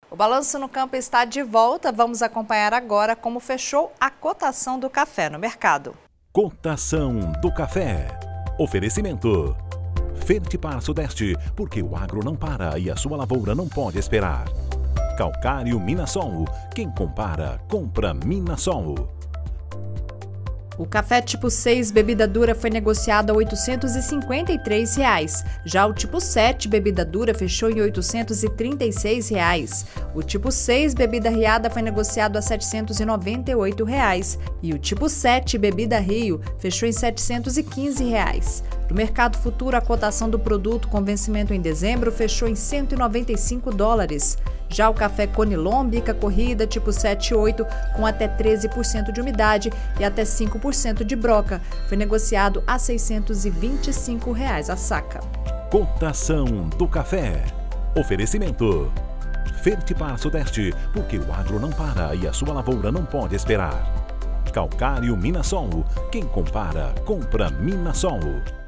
O Balanço no Campo está de volta. Vamos acompanhar agora como fechou a cotação do café no mercado. Cotação do café. Oferecimento. Fertipar Sudeste, porque o agro não para e a sua lavoura não pode esperar. Calcário Minasol. Quem compara, compra Minasol. O café tipo 6 bebida dura foi negociado a R$ 853. Já o tipo 7 bebida dura fechou em R$ 836. O tipo 6 bebida riada foi negociado a R$ 798. E o tipo 7 bebida Rio fechou em R$ 715. No mercado futuro, a cotação do produto com vencimento em dezembro fechou em $195. Já o café Conilon bica corrida tipo 7 e 8 com até 13% de umidade e até 5% de broca foi negociado a R$ 625 a saca. Cotação do café. Oferecimento. Fertipar Sudeste, porque o agro não para e a sua lavoura não pode esperar. Calcário Minasol. Quem compara, compra Minasol.